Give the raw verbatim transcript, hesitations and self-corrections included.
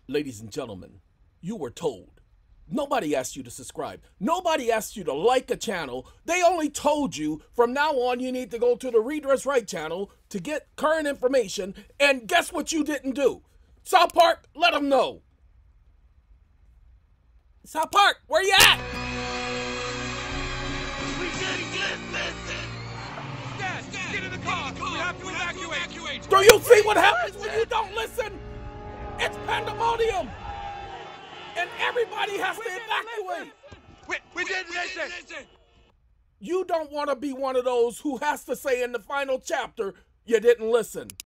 Ladies and gentlemen, you were told. Nobody asked you to subscribe. Nobody asked you to like a channel. They only told you from now on you need to go to the RedressRight channel to get current information. And guess what you didn't do? South Park, let them know. South Park, where you at? We didn't listen. Dad, get in the car. We have to evacuate. Do you see what happens when you don't listen? It's pandemonium. And everybody has to evacuate. We, we didn't listen. You don't want to be one of those who has to say in the final chapter, you didn't listen.